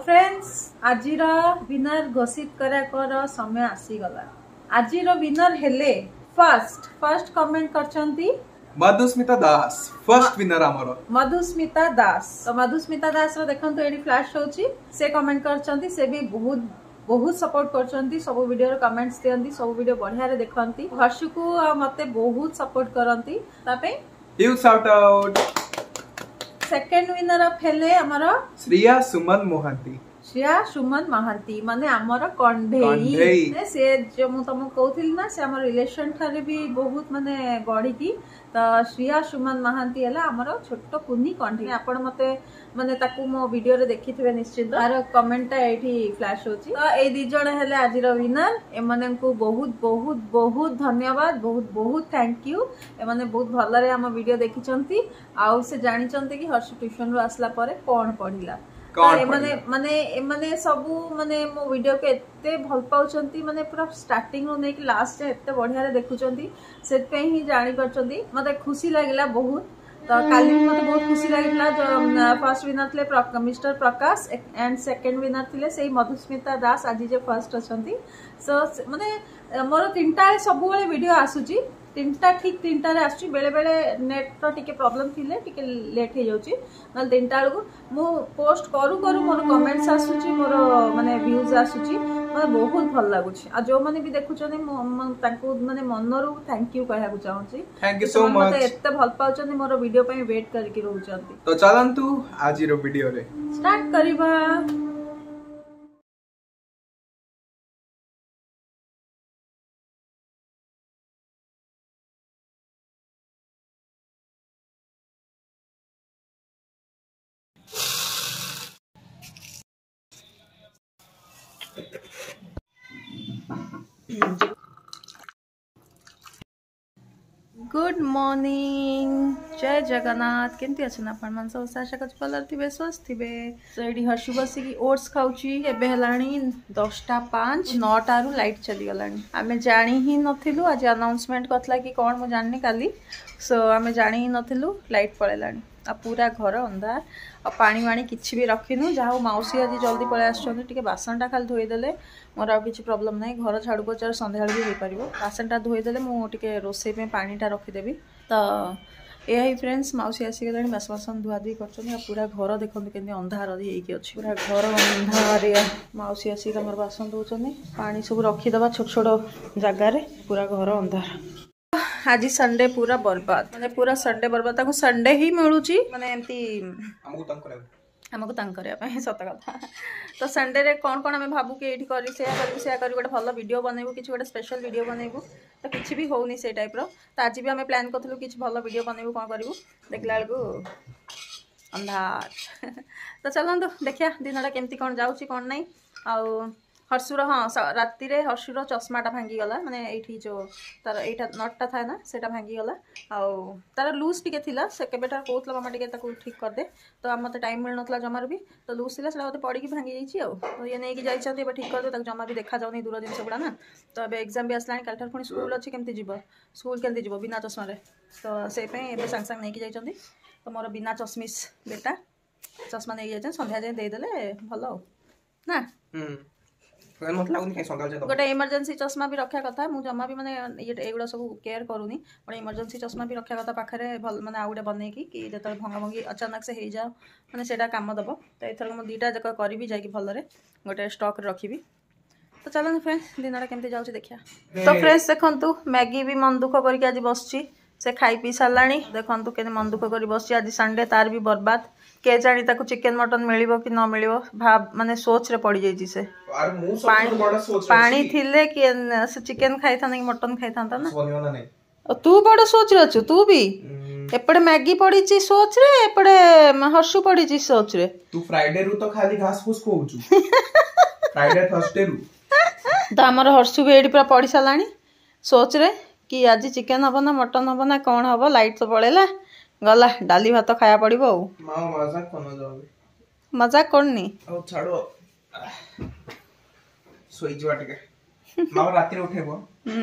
Friends आज winner घोषित कर समय आसीगला। आज विनर हेले फर्स्ट कमेंट करछंती मधुस्मिता दास। फर्स्ट विनर हमरो मधुस्मिता दास। तो मधुस्मिता दास रो देखंतु एडी फ्लैश होची से कमेंट करछंती। से भी बहुत सपोर्ट करछंती, सब वीडियो रो कमेंट्स दियंती, सब वीडियो बढ़िया रे देखंती। हर्षु को मते बहुत सपोर्ट करंती तापे huge shout out. Second winner of हेले हमरो श्रिया सुमन मोहंती। श्रिया सुमन महांती माने हमरो कंढेई से जो मु तुमको कहथिल ना से हमर रिलेशन थारे भी बहुत माने गढी की। तो श्रिया सुमन महांती हला हमरो छोटो कुनी कंढेई। आपण मते माने ताकू मो वीडियो रे देखिथिबे निश्चित। तार कमेंट ता एठी फ्लैश होची। तो ए दि जण हेले आजिर विनर। ए माने को बहुत बहुत बहुत धन्यवाद, बहुत बहुत थैंक यू। ए माने बहुत भल रे हम वीडियो देखिचंती आउ से जानि चंती कि हर्ष ट्यूशन रो आसला परे कोन पढिला। माने सबू माने मो वीडियो के एते भल पाउचंती, माने पूरा स्टार्टिंग रो नेक लास्ट जे एते बढ़िया रे देखुचंती। से पे ही जानि परचंती मते खुशी लागिला बहुत। तो काली मते बहुत खुशी लागिला जो फर्स्ट विनर थिले mister Prakash and second winner थिले सेही मधुस्मिता दास आज जे फर्स्ट अछंती। सो माने मोर तीनटा सब बेले वीडियो आसुची, तीनटा ठीक तीनटा रे आसुची। बेले बेले नेट तो टिके प्रॉब्लम थिले टिके लेट हे जाउची, नल तीनटा बेलू मु पोस्ट करू करू मोर कमेंट्स आसुची, मोर माने व्यूज आसुची। मते बहुत भल लागुची। आ जो माने भी देखुचनी तांको माने मनरू थैंक यू कहया को चाहूची। Thank you so much. मते एते भल पाउचनी मोर वीडियो पई वेट करके रहउचंती। तो चलंतु आज रो वीडियो रे स्टार्ट करिबा। गुड मॉर्निंग, जय जगन्नाथ। केमती अच्छे आपण मन सब आशा कर भल थे, स्वस्थ थे। तो ये हर्षु बसिकी ओट्स खाऊची। एबे हलानी 10:05 9टारू लाइट चली गलानी। आमे जानी ही नथिलु। आज अनाउंसमेंट करथला कि कोन मु जाननी काली। सो आमे जानी ही नथिलु, लाइट पळेलानी। आ पूरा घर अंधार। आ पानी वाणी किछि भी रखिनु। जाहो माउसी आज जल्दी पळे आछछन, टिके बासनटा खाली धोई देले मोर आ किछि प्रॉब्लम नै। घर झाड़ू पोछा संध्याळ भी होई परिबो। बासनटा धोई देले मु टिके रोसे पे पानीटा रखि देबी। तो ए फ्रेंड्स माउसी आसी गलानी, बासन धुआ धुई करछन। पूरा घर देखंतु केंदी अंधार हेकी अछि, पूरा घर अंधार। माउसी आसी हमर बासन धोछन, पानी सब रखि दबा छोट छोट जगह रे। पूरा घर अंधार। आज संडे पूरा बर्बाद, माने पूरा संडे बर्बाद। ताको संडे ही मिलुची, माने एमती हमको तंग करया सत कथा। तो संडे रे कौन कौन आम भावु कि ये करी गोटे भल वीडियो बनइबू, किसी गोटे स्पेशल वीडियो बनइबू। तो किसी भी होनी से टाइप रो। तो आज भी आम प्लान करूँ कि भल वीडियो बनइबू, कौन करूँ देखला बेलू अंधार। तो चलते देखिया दिनटा केमती कौन जाऊँगी कौन नहीं। आउ हर्षुर हाँ राति रे हर्षुर चश्माटा भांगीगला, माने ये जो तार यहाँ नटटा था ना सेटा भांगीगला। आउ तार लूज टिके थिला, से केबेटा कहूला मामा टिके ताकू ठीक कर दे। तो आम मत टाइम मिल नथला जमार भी। तो लूज थिला सेटा मते पड़ी भांगी जाइछि। आउ तो ये नहीं कि जाइछन्ती एबे ठीक कर दे, ताकू जमा भी देखा जाउनी दूर जिनस गुडा ना। तो एबे एग्जाम भी आसलानी, कालठार पुणी स्कूल अछि, केमती जीव स्कूल केमती जीव बिना चश्मा रे। तो से पे एबे संग संग नहीं कि जाइछन्ती। तो मोर बिना चश्मिस बेटा चश्मा नहीं जाइछन, संध्या जाय दे देले भलो ना। गोटे इमरजेंसी चश्मा भी रखा कथा। मुझे जमा भी माने एगुड़ा सब केयर करूनी। गोटे इमरजेंसी चश्मा भी रखा कथा पाखे भल, माने आउ गोटे बनईकी कि जो भंगा भंगी अचानक से हो जाओ माने सेटा काम दब। तो एथर मुझे दुईटा जाक करी जाकि भलरे गोटे स्टॉक रखी। तो चलो फ्रेंड्स दिनटा केमती जाऊँ देखिया। तो फ्रेंड्स देखंतु मैगी भी मन दुख करके आज बसची। से खाई पी साराणी। देखंतु के मन दुख कर बसची। आज संडे तार भी बर्बाद। के जानी ताको चिकेन मटन मिलिबो कि न मिलिबो भाव माने सोच रे पड़ी जाई से। पानी थिले कि से चिकेन खाई था कि मटन खाई था ना। तू बड़ सोच रे अछु। तू भी एपड़े मैगी पड़ी ची सोच रे, एपड़े हर्षु पड़ी ची सोच रे। तू फ्राइडे रु तो खाली घास फूस खोउछु। फ्राइडे थर्सडे रु तो हमर हर्षु भी एडी पूरा पड़ी सालानी सोच रे कि आज चिकेन हबो ना मटन हबो ना कौन हबो। लाइट तो पड़ेला गला डाली भात खाया पड़िबो। मां मजाक कोन जाऊ, मजाक करनी ओ छाड़ो सोई जवा टिके मां राती रे उठेबो।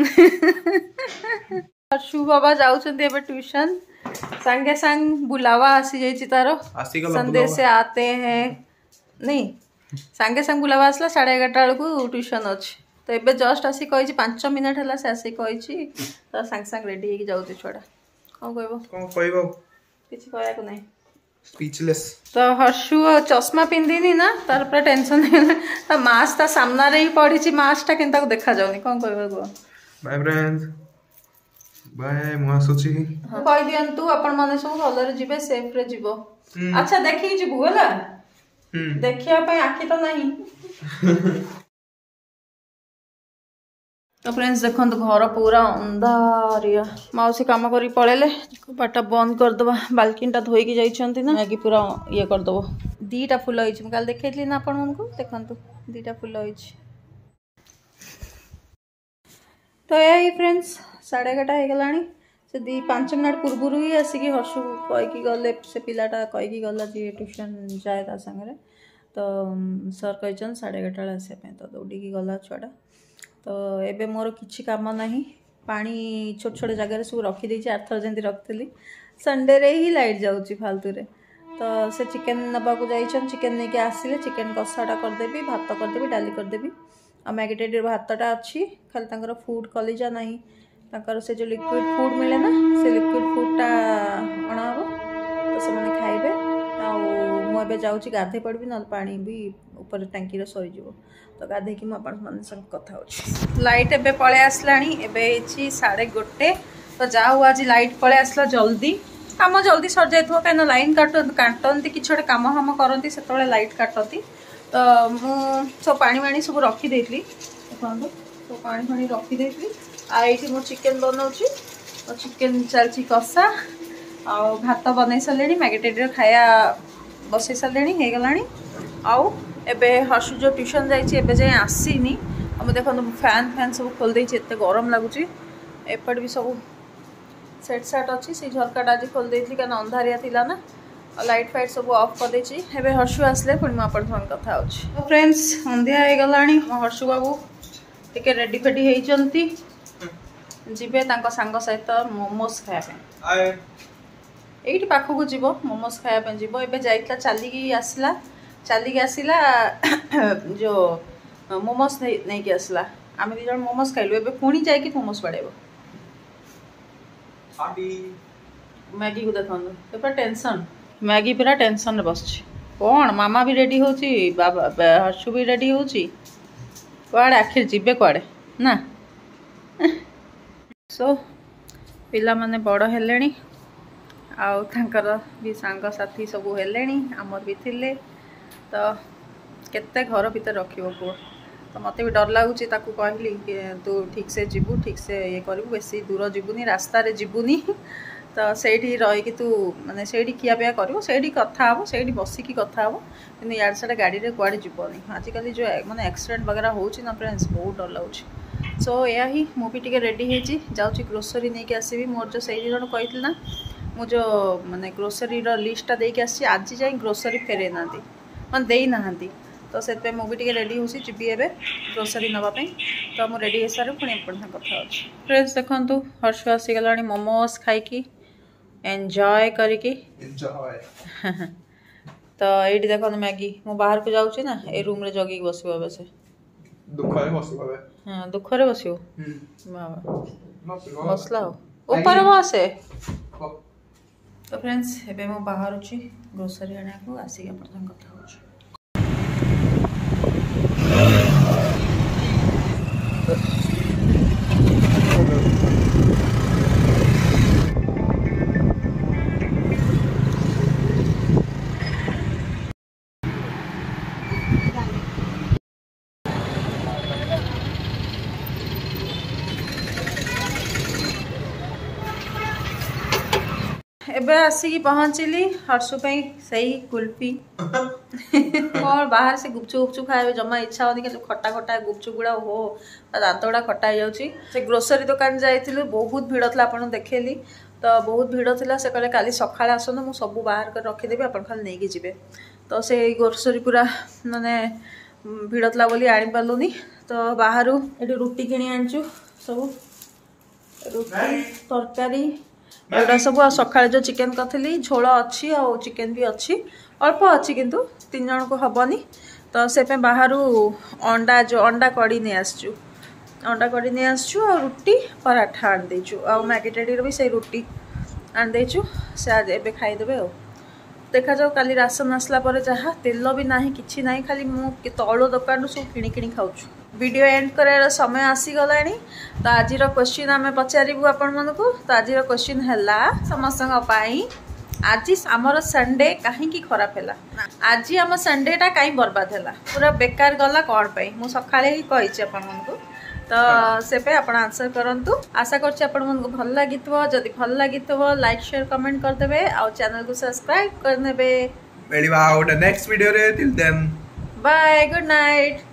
हर्षु बाबा जाउछन्ती एबे ट्यूशन। संगे संग बुलावा आसी जाइछि तारो। संदेश से आते हैं नहीं सांगे सांग बुलावा आसला 11:30 बेलू ट्यूशन अच्छी तो एबे जस्ट आसी कही 5 मिनट है से आसी कही तो सांग सांग रेडी हो जाऊँ छुआटा कौन कहब किसी कहया नहीं स्पीचलेस तो हर्षु चश्मा पिंधिनी ना तार पूरा टेंशन है मास्क ता सामना रे ही पड़ी मास्क टा केनता देखा जाउनी कौन कहबो बाय फ्रेंड्स बाय मुआसुची कहि दियंतु अपन माने सब भलरे जिबे सेफ रे जिवो अच्छा देखि जिबु होला देखिया पे आखि तो नहीं तो फ्रेंड्स देखो घर पूरा अंधारिया मौसी कम कर पड़े बाटा बंद करदे बाल्कनी धोईकी जाइए ना मैगी पूरा ये करदब 2टा फूल होती कल देखी ना आपण को देखु 2टा फूल होती तो यही फ्रेंड्स 11:30 हो गलानी से 5 मिनट पूर्व ही आसिक हर्षु कहीकि गले से पिलाटा कहीकि गला जी ट्यूशन जाए ता सागर तो सर कही 11:30 आसपे तो दौड़ी गला छुआटा तो एबे मोर किछि काम नहीं पानी छोट छोट जगह सब रखीदे आरथर जमी रखी संडे रे ही लाइट जाऊँगी फालतू रे तो से चिकेन नबाक जाइछन चिकेन नहीं आसिले चिकेन कषाटा करदेवी भात करदेवी डाली करदेवी आ मैगेटेड भातटा अच्छी खाली तांकर फूड कलिजा नहीं तांकर से जो लिक्विड फूड मिले ना से लिक्विड फूडटा अणा हम तो से मैंने खाइबे मुझे जाऊँगी गाधे पड़ी ना पानी भी ऊपर टांकी सरीज तो गाधे की मुझे कथा हो लाइट एबे पळे आसलानी एबे 1:30 तो जाऊ आज लाइट पळे आसला जल्दी काम जल्दी सर जाइथो कहीं लाइन काटती कि छोटे काम हम करती से लाइट काटती तो मु सब पानी वाणी सब रखीदे देखो सब पानी फाणी रखीदे आई मो चिकेन बनाऊँगी तो चिकेन चलती कषा आ भात बन सारे मैगेटेड खाया बसई सारे हो गला आउ एबे हर्षु जो ट्यूशन जाइए जाए आसीनी मुझे देखो फैन फैन सब खोल देती एत गरम लगुच एपट भी सब सेट साट अच्छी से झरकाटा आज खोल देती क्या अंधारिया थिला ना लाइट फाइट सब ऑफ कर देछि एबे हर्षु आसले पुणी मुझे अपन कथा हो फ्रेंड्स अंधिया हो गलानी हर्षु बाबू टिके रेडी फेडी होती जीवे सांग सहित मोमोज खाया एठी पाखक जीव मोमोज खाया जीव एबे जाइतला चलिकी आसला जो मोमोज नहीं कि आसला आम दी जन मोमोज खाइलु एबे पुणी जाइकी मोमोज बाड़ेबो मैगी को देखो पूरा टेंशन मैगी पूरा टेंशन रे बस कौन मामा भी रेडी होची बाबा हर्षु भी रेडी होची कुआड़े आखिर जीवे कुआड़े ना सो पिला माने बड़ हेलेनी आउ तांकर भी सांग साथी सब हेलेनी आमर भी थिले तो केते घर भीतर रखिबो पुओ तो मते भी डर लगुच कहली कि तू ठीक से जीवु ठीक से ये करू बेसी दूर जीवुनी रास्ता रे जीवुनी तो सेठी रही तू माने सेठी खिया पिया करू सेठी कथा हम सेठी बसिकी कथा हम कि यार से गाड़ी रे कुआड़े जीवनी आजिकल जो माने एक्सीडेंट वगैरह होची ना फ्रेंड्स बहुत डर लगुच सो या ही मुझे टी रेडी होची जाऊँगी ग्रोसरी नहीं आसबि मोर जो से जन कही ना मु जो माने ग्रोसरी लिस्टा देके आसी आज जाए ग्रोसरी फेरे ना मैं दे ना तो से मुझे रेडी हो जी एवं ग्रोसरी नापी तो मुझे रेडी हो सारे पुणी कथा फ्रेंड्स देखु हर्षु आसीगला मोमोज खाई एंजॉय करिकी तो ये देख मैगी मु बाहर को जाऊँ ना ए रूम रे जगी बस से दुखरे बस बसला ऊपर बसे तो फ्रेंड्स एबे मु बाहर ग्रोसरी आने को आसिक कथा हो एबे आसिक पहुँचली हर्षु सही कुल्फी और बाहर से गुपचुप गुपचुप खाए जमा इच्छा होनी कि खटा खटा गुपचुप गुड़ा हो दांत गुड़ा खटा हो से ग्रोसरी दुकान जाइलु बहुत भिड़ था आपको देखेली तो बहुत भिड़ था से कहले काली सकाଳେ आसनु मु सब बाहर कर रखीदेवी आप खाली नहीं जी तो से ग्रोसरी पूरा माने भिड़ था बोली आनी पार्लुनी तो बाहर ये रुटी किणी आनचु सब रुटी तरकारी एटा सब सका जो चिकेन करी झोल अच्छी आ चिकेन भी अच्छी अल्प अच्छी किंतु 3 जन को हेनी तो से बाहर अंडा जो अंडा कड़ी नहीं आसचु अंडा कड़ी नहीं आसचु और रुटी पराठा आन देचु आ मैगी डैडी भी से रुटी आन देचु से आज एबे खाईदेबे आ देखा जाओ काली राशन आसला पर जहाँ तेल भी ना कि ना खाली मुझे तौल दुकान सब किणी किणी खाऊँ वीडियो एंड करार समय आसीगला तो आज क्वेश्चन आम पचारू आपण मन को तो आज क्वेश्चन है समस्त आज आमर संडे कहीं खराब है आज आम संडेटा कहीं बर्बाद है पूरा बेकार गला कौन पाई मुझे सका ही कही आपण मन को तो से आप आंसर करंतु आशा करछि आपण मन को भल लगी जदि भल लगी लाइक शेयर कमेंट करदेबे और चैनल को सब्सक्राइब करनेबे नेक्स्ट वीडियो रे till then bye good night.